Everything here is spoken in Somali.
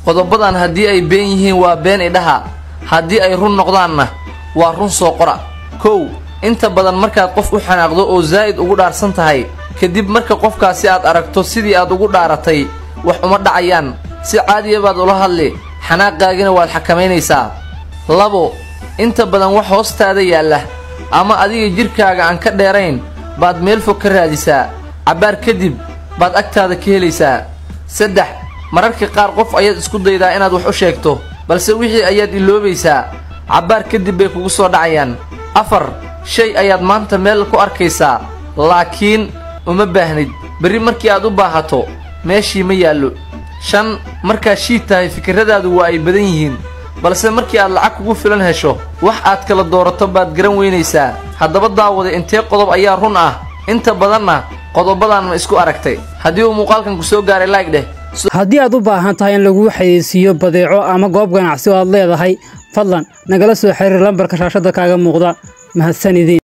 qodobadan haddii ay been yihiin waa been idhaha haddii ay run noqdaanna waa run soo qora. kow inta badan markaad qof u xanaaqdo oo zaa'id ugu dhaarsan tahay kadib marka qofkaasi aad aragto sidii aad ugu dhaaratay wax uma dhacayaan si caadi ah baad ula hadli xanaaqaagina waad xakameynaysaa. labo inta badan wax hoostaada yaala ama adiga jirkaaga aan ka dheerayn baad meel fog ka raadisaa cabaar kadib baad agtaada ka helaysaa. saddex mararka qaar qof ayaad isku daydaa inaad wax u sheegto balse wixii ayaad iloobaysaa cabaar kadib bay kugu soo dhacayaan. afar shay ayaad maanta meel ku arkaysaa laakiin uma baahnid bari markii aad u baahato meeshii ma yaallo. shan markaa shiid tahay fikradaadu waa ay badan yihiin balse markii aad lacag kugu filan hesho wax aad kala doorato baad garan weynaysaa. haddaba daawada intee qodob ayaa run ah inta badanna qodobadan ma isku aragtay? haddii uu muuqaalkan ku soo gaaray like dheh. haddii aad u baahan tahay in lagu xayeysiiyo badeeco ama goob ganacsi oo aad leedahay fadlan nagala soo xiriir lambarka shaashada kaaga muuqda. mahadsanidin.